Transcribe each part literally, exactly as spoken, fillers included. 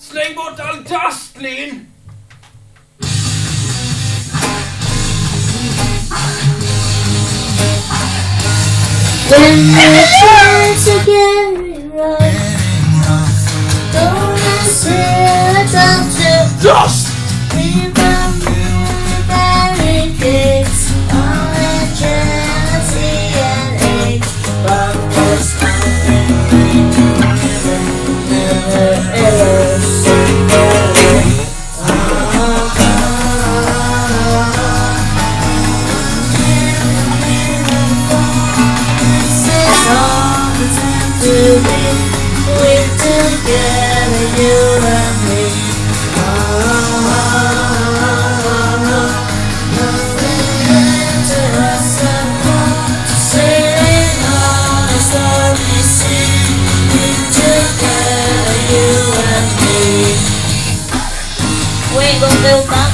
Släng bort all dust, Linn! When you try to get it right, don't consider down to Dust! remember the barricades, all the jealousy and hate, but there's nothing we can never ever separate. To be with together, you and me. Oh, nothing to us apart, sailing on a stormy sea. With together, you and me. We ain't gonna build that.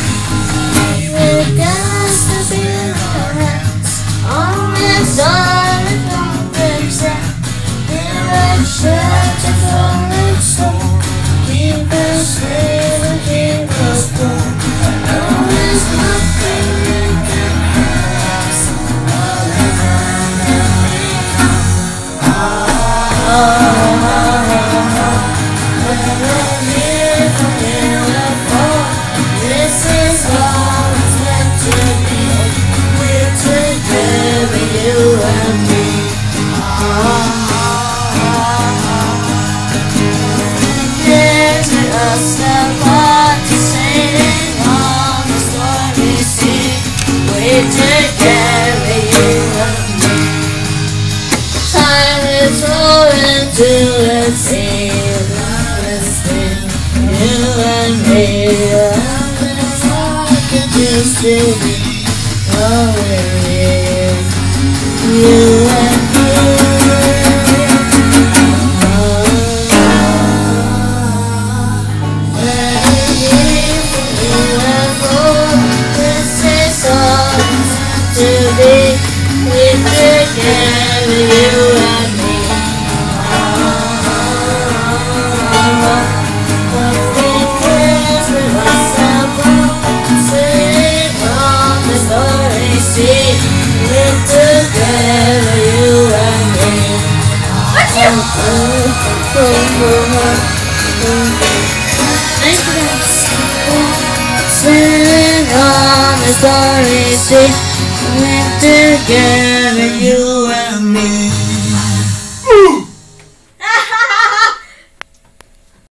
We got to build our hands on this island of themselves. Shelter from its soul, keep us safe and keep us warm. No, there's nothing we can have, all around and we come. Oh, oh, oh, oh, we're here from here for. This is all it's meant to be. We're together, you and me. Oh, us apart, sailing on the stormy sea. We're together, you and me. Time is rolling to the sea. Love is still you and me. Love is like it used to be. Oh, we're here, you and me. To be with together, you and me. Nothing cares with us above, sailing on the stormy sea. With together, you and me. What's your sailing on the stormy sea. We're together, you and me.